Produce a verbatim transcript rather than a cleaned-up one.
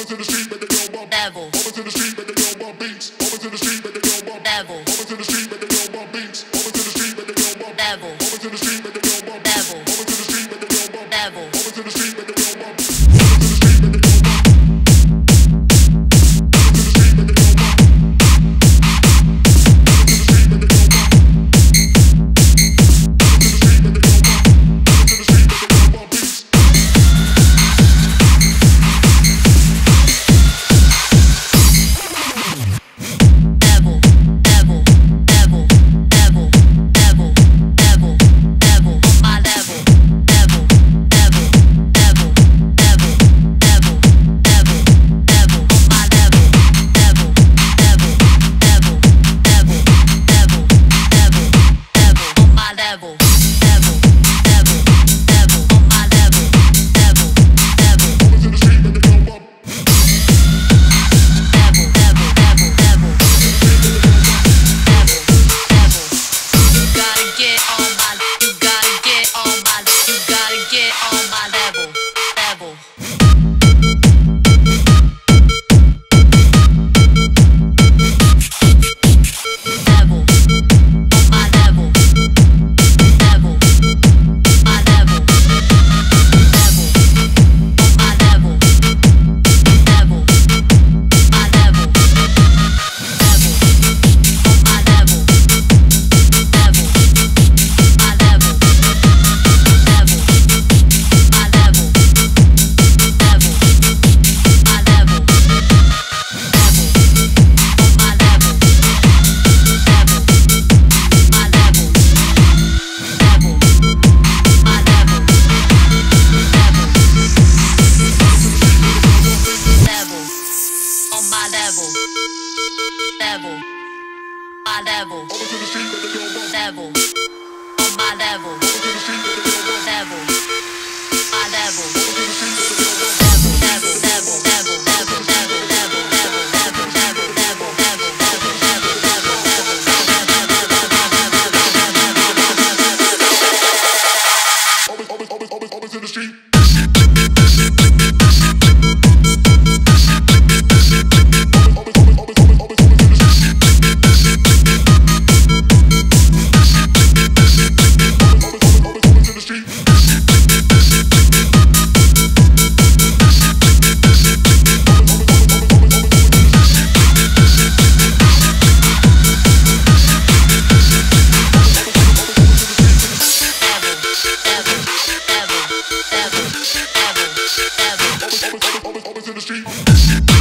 Devil. Over to the street, make a yo bump beats. Over to the street, make a yo bump. Devil. Over to the street, make a yo bump beats. Over to the street, make a yo bump. Devil. Over to the street, make a yo bump. Devil. Over to the street, make a yo bump. Devil. Over to the street, make a yo bump. Level. Over to the street, make a yo bump. Level. On my level. Over to the street, make a yo bump. Level. My level. Over to the street, make a yo bump. Level, level, level, level, level, level, level, level, level, level, level, level, level, level, level, level. Over, over, over, over to the street. Over to the street.